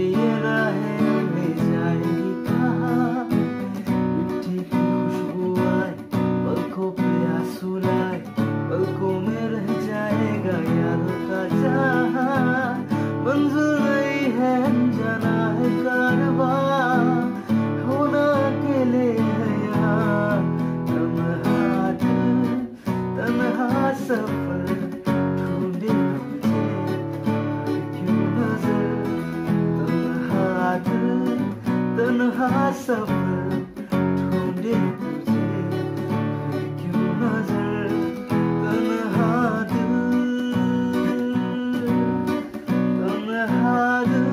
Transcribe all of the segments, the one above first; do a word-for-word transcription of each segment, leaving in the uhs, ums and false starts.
ये राहें ले जाएगी कहाँ। मिट्टी की खुशबू आए, पलकों पे आंसू लाए, पलकों में रह जाएगा यारों का जहां। मंजिल नहीं है अनजाना है कारवां, होना अकेले है यहाँ। तन्हा दिल तन्हा सफर ढूंढे तुझे क्यों नजर। तन्हा दिल तन्हा सफर ढूंढे तुझे क्यों नजर। तन्हा दिल तन्हा दिल।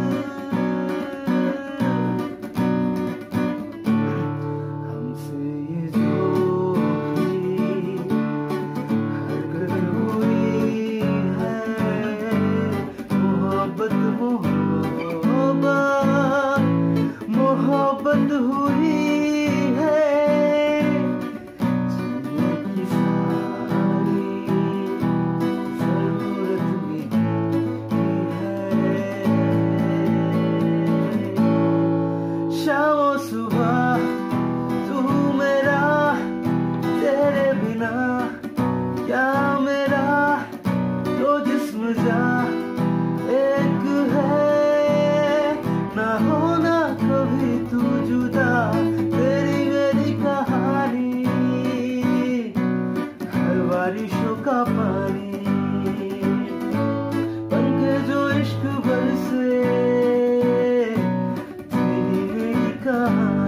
हमसे ये जो भी हरकत हुई है, मोहब्बत मोहब्बत मोहब्बत हुई है। जीने की सारी जरूरत भी है। शाम सुबह तू मेरा, तेरे बिना क्या मेरा तो जिस्म जा एक है। ना होना कभी तू जुदा, तेरी मेरी कहानी हर बारिशों का पानी बनके जो इश्क बरसे। तेरी मेरी कहानी